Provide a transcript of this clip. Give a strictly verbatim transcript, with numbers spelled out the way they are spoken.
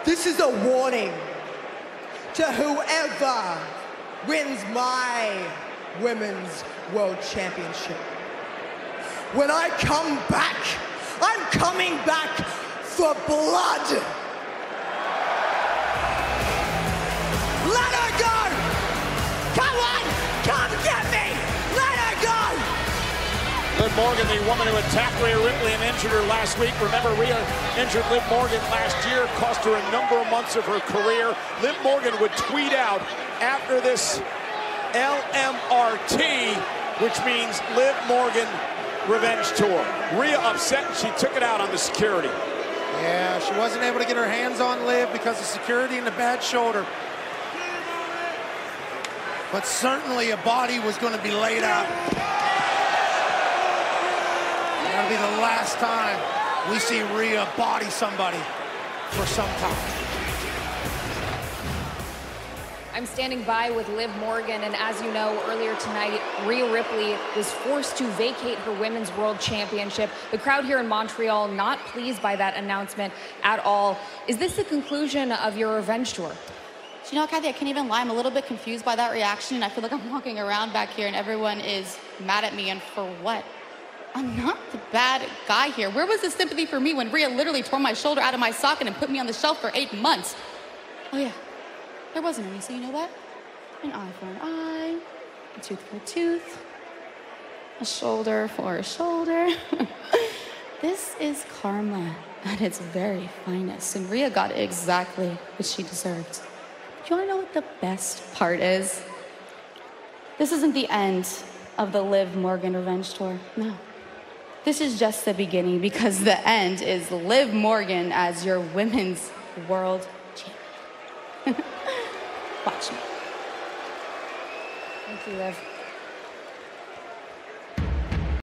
This is a warning to whoever wins my Women's World Championship. When I come back, I'm coming back for blood. Let her go! Come on! Come get me! Let her go! Liv Morgan, the woman who attacked Rhea Ripley and injured her last week. Remember, Rhea injured Liv Morgan last year, cost her a number of months of her career. Liv Morgan would tweet out after this L M R T, which means Liv Morgan Revenge Tour. Rhea upset, and she took it out on the security. Yeah, she wasn't able to get her hands on Liv because of security and a bad shoulder. But certainly a body was going to be laid out. That'll be the last time we see Rhea body somebody for some time. I'm standing by with Liv Morgan, and as you know, earlier tonight, Rhea Ripley was forced to vacate her Women's World Championship. The crowd here in Montreal not pleased by that announcement at all. Is this the conclusion of your revenge tour? You know, Kathy, I can't even lie. I'm a little bit confused by that reaction. I feel like I'm walking around back here and everyone is mad at me, and for what? I'm not the bad guy here. Where was the sympathy for me when Rhea literally tore my shoulder out of my socket and put me on the shelf for eight months? Oh yeah, there wasn't any, so you know what? An eye for an eye, a tooth for a tooth, a shoulder for a shoulder. This is karma at its very finest, and Rhea got exactly what she deserved. Do you want to know what the best part is? This isn't the end of the Liv Morgan Revenge Tour. No. This is just the beginning, because the end is Liv Morgan as your Women's World Champion. Watch me. Thank you, Liv.